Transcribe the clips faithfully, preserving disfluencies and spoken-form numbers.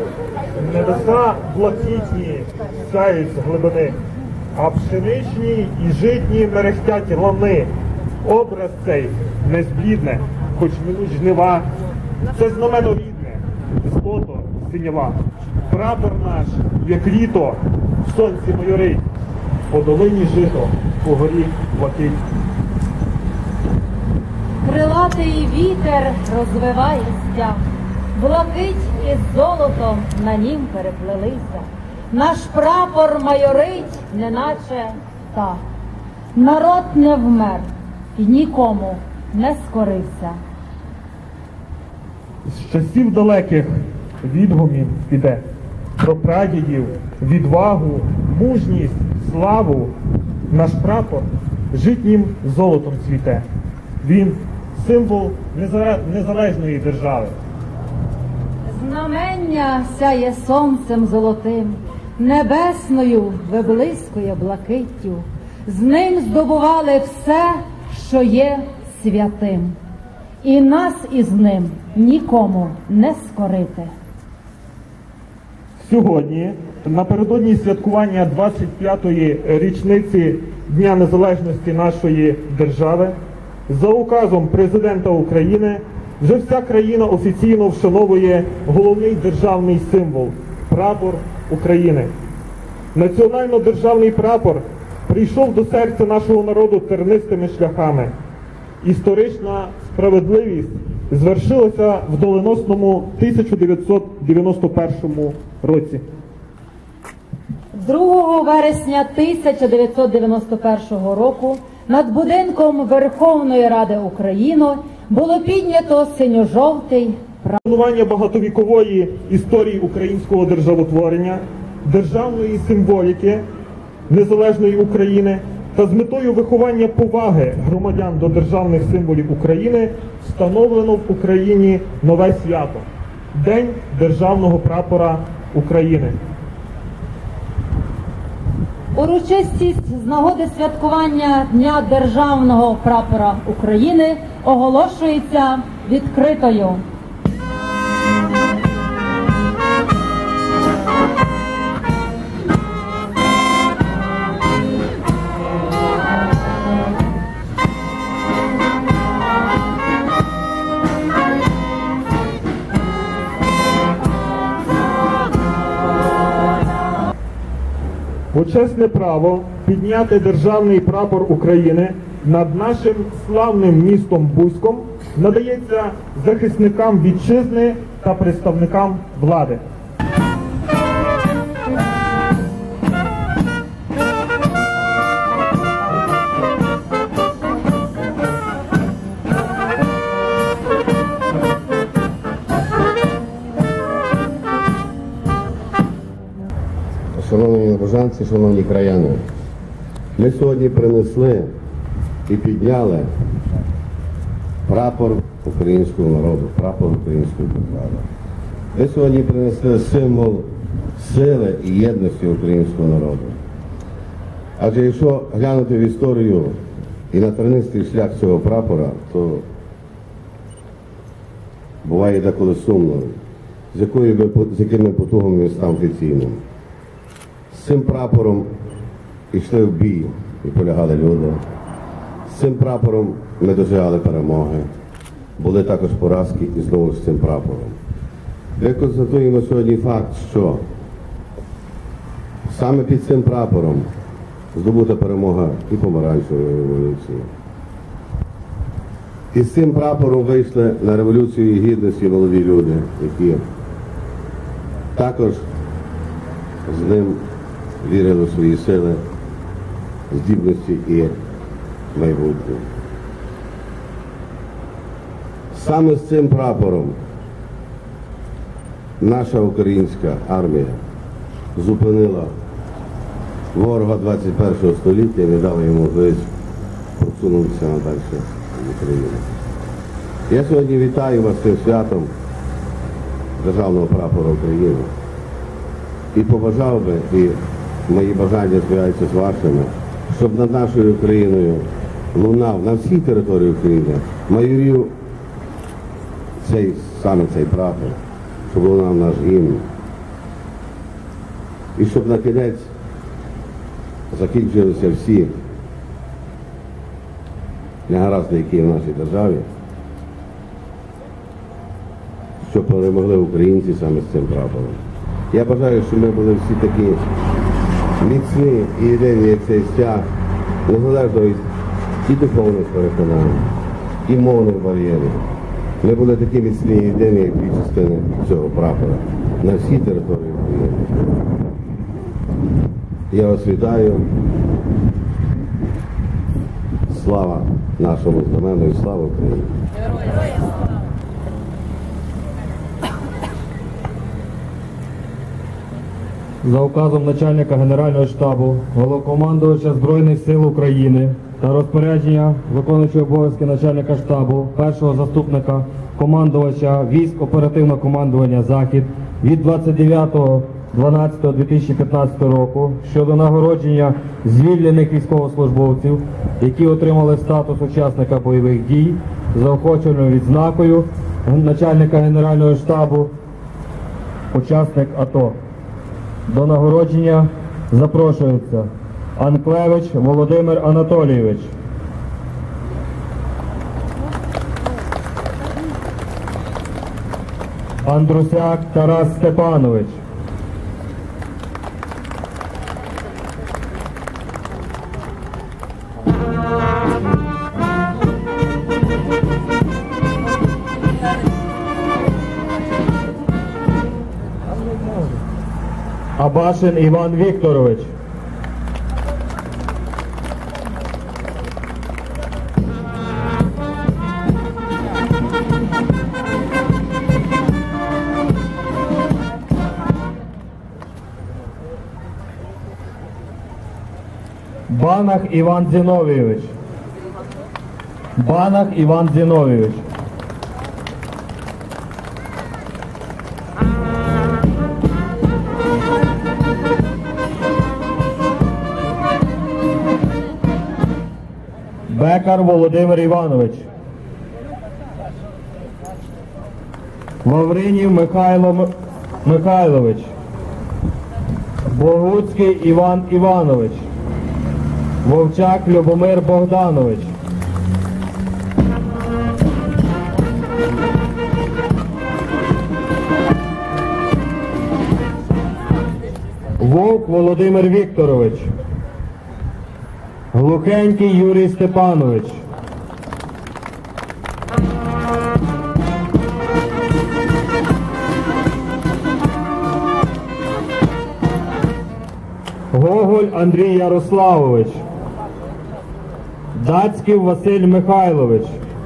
Небеса блакитні сяють з глибини, а пшеничні і житні мерехтять лани. Образ цей не зблідне, хоч минуть жнива. Це знамено рідне, злото синєва. Прапор наш, як літо, в сонці майорить, по долині жито, по горі блакить. Крилатий вітер розвиває стяг, блакить із золотом на нім переплелися. Наш прапор майорить, неначе птах. Народ не вмер і нікому не скорився. З часів далеких відгумів піде про прадідів, відвагу, мужність, славу. Наш прапор житнім золотом цвіте. Він символ незалежної держави. Знамення сяє сонцем золотим, небесною виблискує блакиттю. З ним здобували все, що є святим. І нас із ним нікому не скорити. Сьогодні, напередодні святкування двадцять п'ятої річниці Дня Незалежності нашої держави, за указом Президента України вже вся країна офіційно вшановує головний державний символ – прапор України. Національно-державний прапор прийшов до серця нашого народу тернистими шляхами. Історична справедливість звершилася в доленосному тисяча дев'ятсот дев'яносто першому році. другого вересня тисяча дев'ятсот дев'яносто першого року над будинком Верховної Ради України було піднято синьо-жовтий прапор. Планування багатовікової історії українського державотворення, державної символіки незалежної України та з метою виховання поваги громадян до державних символів України встановлено в Україні нове свято – День Державного прапора України. Урочистість з нагоди святкування Дня Державного прапора України оголошується відкритою. Почесне право підняти державний прапор України над нашим славним містом Буськом надається захисникам вітчизни та представникам влади. Шановні небожанці, шановні краяни, ми сьогодні принесли і підняли прапор українського народу, прапор української держави. Ми сьогодні принесли символ сили і єдності українського народу. Адже якщо глянути в історію і на тернистий шлях цього прапора, то буває деколи сумно, з, якою би, з якими потугами він став офіційним. З цим прапором йшли в бій і полягали люди. З цим прапором ми досягали перемоги. Були також поразки і знову з цим прапором. Ми констатуємо сьогодні факт, що саме під цим прапором здобута перемога і помаранчевої революції. І з цим прапором вийшли на революцію гідності молоді люди, які також з ним вірили в свої сили, здібності і майбутнє. Саме з цим прапором наша українська армія зупинила ворога двадцять першого століття і не дала йому можливість просунутися надалі в Україну. Я сьогодні вітаю вас з цим святом Державного прапора України і побажав би, і мої бажання збігаються з вашими, щоб над нашою Україною лунав на всій території України, майорів цей, саме цей прапор, щоб лунав наш гімн, і щоб на кінець закінчилися всі негаразди, які є в нашій державі, щоб перемогли українці саме з цим прапором. Я бажаю, щоб ми були всі такі міцні і єдині, як цей стяг, незалежно від і духовних переконань, і мовних бар'єрів. Ми були такі міцні і єдині, як дві частини цього прапора на всій території України. Я вас вітаю. Слава нашому знамену і слава Україні! За указом начальника Генерального штабу, Головнокомандувача Збройних сил України та розпорядження виконуючого обов'язки начальника штабу, першого заступника командувача військ оперативного командування «Захід» від двадцять дев'ятого дванадцятого дві тисячі п'ятнадцятого року щодо нагородження звільнених військовослужбовців, які отримали статус учасника бойових дій, заохоченою відзнакою начальника Генерального штабу, учасник АТО. До нагородження запрошується Анклевич Володимир Анатолійович, Андрусяк Тарас Степанович, Абашин Іван Вікторович, Банах Іван Зіновійович, Банах Іван Зіновійович, Бекар Володимир Іванович, Лавринів Михайло М... Михайлович, Богуцький Іван Іванович, Вовчак Любомир Богданович, Вовк Володимир Вікторович, Глухенький Юрій Степанович, Гоголь Андрій Ярославович, Дацьків Василь Михайлович,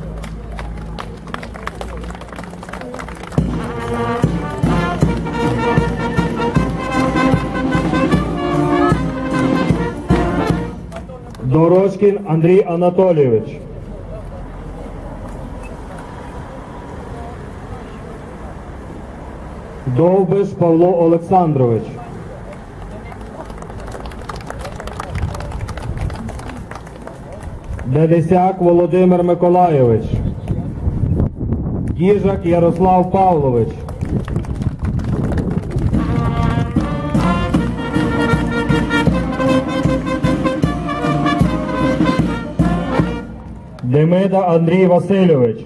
Дорожкін Андрій Анатолійович, Довбиш Павло Олександрович, Дедесяк Володимир Миколайович, Діжак Ярослав Павлович, Демида Андрій Васильович,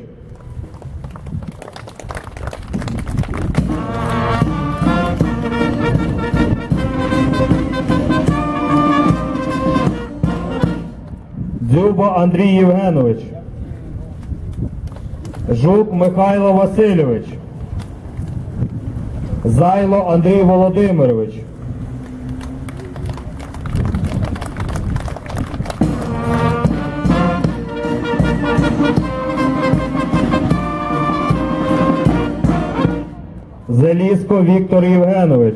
Дзюба Андрій Євгенович, Жук Михайло Васильович, Зайло Андрій Володимирович, Зеліско Віктор Євгенович,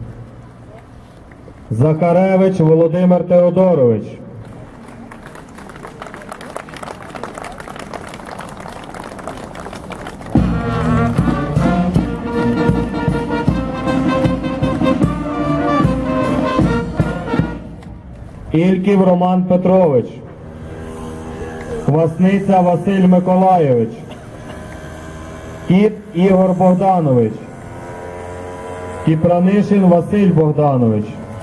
Захаревич Володимир Теодорович, Ільків Роман Петрович, Квасниця Василь Миколайович, Кіт Ігор Богданович, Кіпранишин Василь Богданович,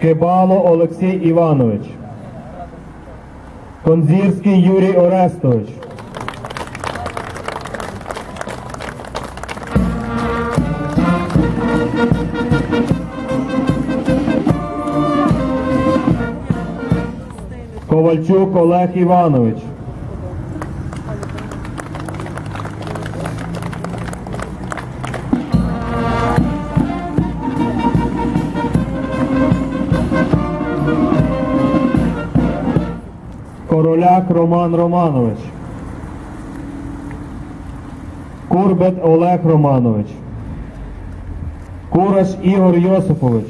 Кибало Олексій Іванович, Конзірський Юрій Орестович, Ковальчук Олег Іванович, Короляк Роман Романович, Курбет Олег Романович, Кураш Ігор Йосипович,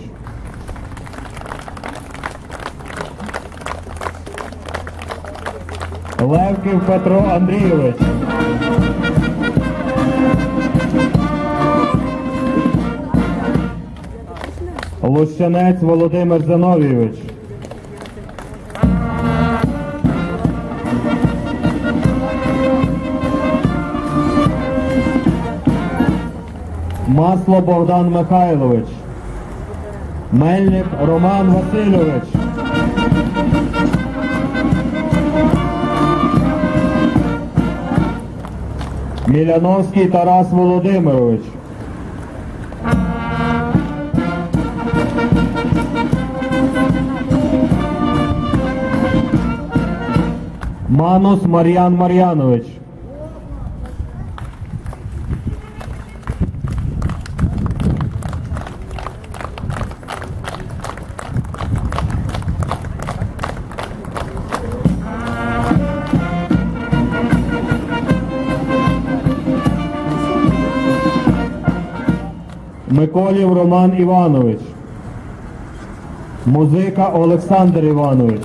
Левків Петро Андрійович, Лущанець Володимир Зиновійович, Масло Богдан Михайлович, Мельник Роман Васильович, Міляновський Тарас Володимирович, Манус Мар'ян Мар'янович, Миколів Роман Іванович, Музика Олександр Іванович,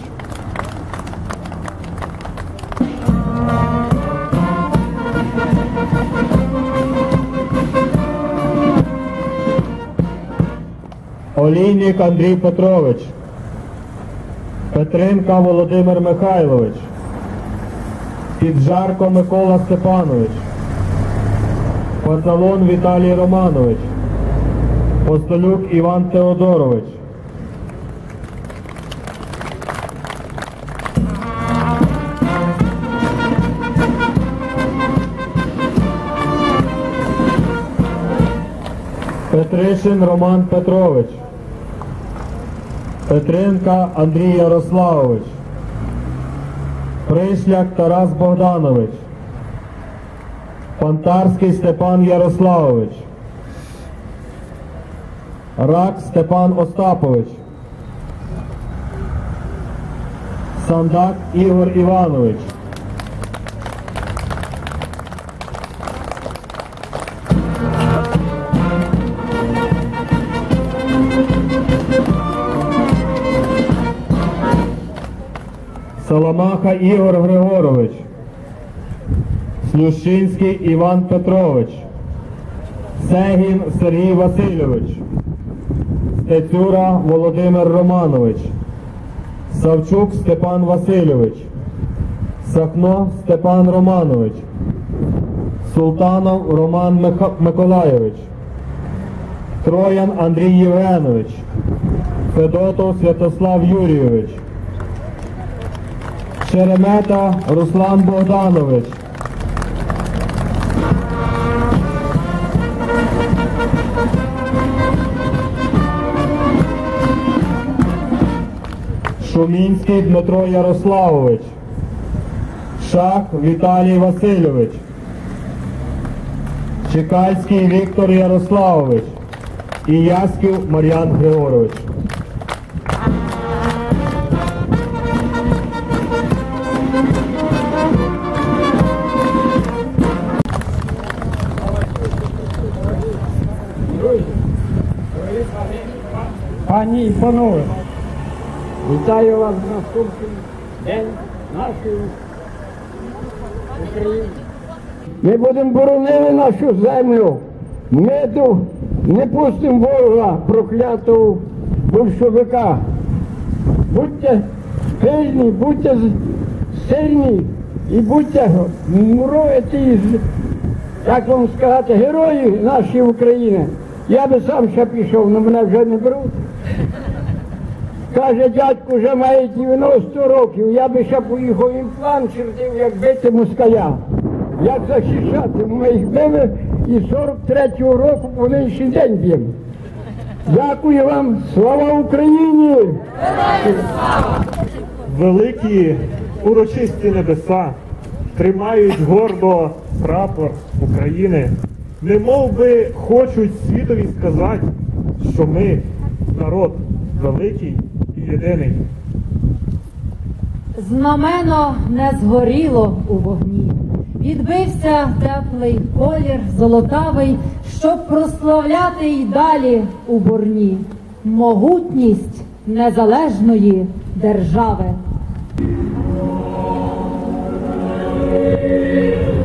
Олійник Андрій Петрович, Петренка Володимир Михайлович, Піджарко Микола Степанович, Пацалон Віталій Романович, Постолюк Іван Теодорович, Петришин Роман Петрович, Петренка Андрій Ярославович, Пришляк Тарас Богданович, Пантарський Степан Ярославович, Рак Степан Остапович, Сандак Ігор Іванович, Соломаха Ігор Григорович, Слющинський Іван Петрович, Сегін Сергій Васильович, Стецюра Володимир Романович, Савчук Степан Васильович, Сахно Степан Романович, Султанов Роман Миха... Миколайович, Троян Андрій Євгенович, Федотов Святослав Юрійович, Шеремета Руслан Богданович, Шумінський Дмитро Ярославович, Шах Віталій Васильович, Чекальський Віктор Ярославович і Яськів Мар'ян Григорович. Пані і панове, вітаю вас на наступний день нашої України. Ми будемо боронити нашу землю. Ми тут не пустимо ворога проклятого большевика. Будьте пильні, будьте сильні і будьте муруєте, як вам сказати, герої нашої України. Я би сам ще пішов, але мене вже не беруть. Каже, дядько вже має дев'яносто років, я би ще поїхав імплант чертив, як бити москаля. Як захищати? Ми їх били і сорок третього року по нинішній день б'ємо. Дякую вам, слава Україні! Великі урочисті небеса тримають гордо прапор України, немов би хочуть світові сказати, що ми народ великий і єдиний. Знамено не згоріло у вогні, відбився теплий колір золотавий, щоб прославляти й далі у борні могутність незалежної держави.